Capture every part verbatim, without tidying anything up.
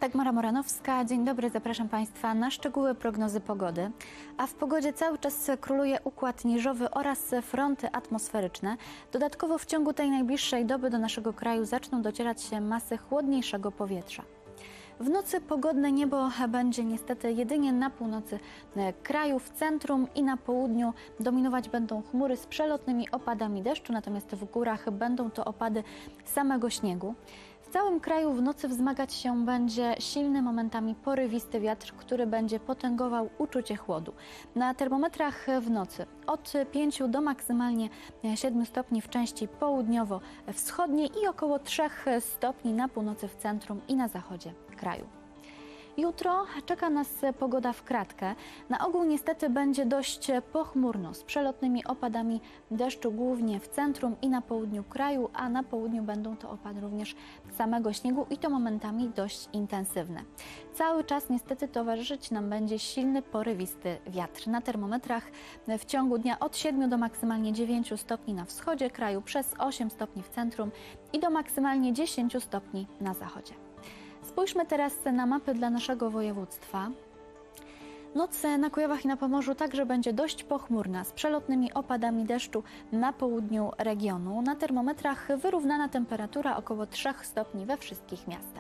Dagmara Moranowska, dzień dobry, zapraszam Państwa na szczegóły prognozy pogody. A w pogodzie cały czas króluje układ niżowy oraz fronty atmosferyczne. Dodatkowo w ciągu tej najbliższej doby do naszego kraju zaczną docierać masy chłodniejszego powietrza. W nocy pogodne niebo będzie niestety jedynie na północy kraju, w centrum i na południu dominować będą chmury z przelotnymi opadami deszczu, natomiast w górach będą to opady samego śniegu. W całym kraju w nocy wzmagać się będzie silny, momentami porywisty wiatr, który będzie potęgował uczucie chłodu. Na termometrach w nocy od pięciu do maksymalnie siedmiu stopni w części południowo-wschodniej i około trzech stopni na północy, w centrum i na zachodzie kraju. Jutro czeka nas pogoda w kratkę. Na ogół niestety będzie dość pochmurno, z przelotnymi opadami deszczu głównie w centrum i na południu kraju, a na południu będą to opady również samego śniegu i to momentami dość intensywne. Cały czas niestety towarzyszyć nam będzie silny, porywisty wiatr. Na termometrach w ciągu dnia od siedmiu do maksymalnie dziewięciu stopni na wschodzie kraju, przez osiem stopni w centrum i do maksymalnie dziesięciu stopni na zachodzie. Spójrzmy teraz na mapy dla naszego województwa. Noc na Kujawach i na Pomorzu także będzie dość pochmurna, z przelotnymi opadami deszczu na południu regionu. Na termometrach wyrównana temperatura około trzech stopni we wszystkich miastach.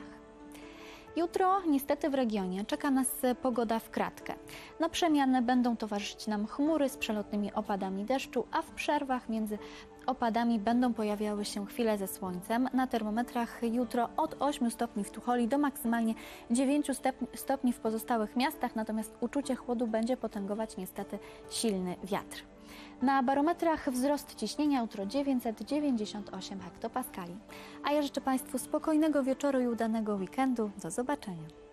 Jutro niestety w regionie czeka nas pogoda w kratkę. Na przemianę będą towarzyszyć nam chmury z przelotnymi opadami deszczu, a w przerwach między opadami będą pojawiały się chwile ze słońcem. Na termometrach jutro od ośmiu stopni w Tucholi do maksymalnie dziewięciu stopni w pozostałych miastach, natomiast uczucie chłodu będzie potęgować niestety silny wiatr. Na barometrach wzrost ciśnienia jutro dziewięćset dziewięćdziesiąt osiem hektopaskali. A ja życzę Państwu spokojnego wieczoru i udanego weekendu. Do zobaczenia.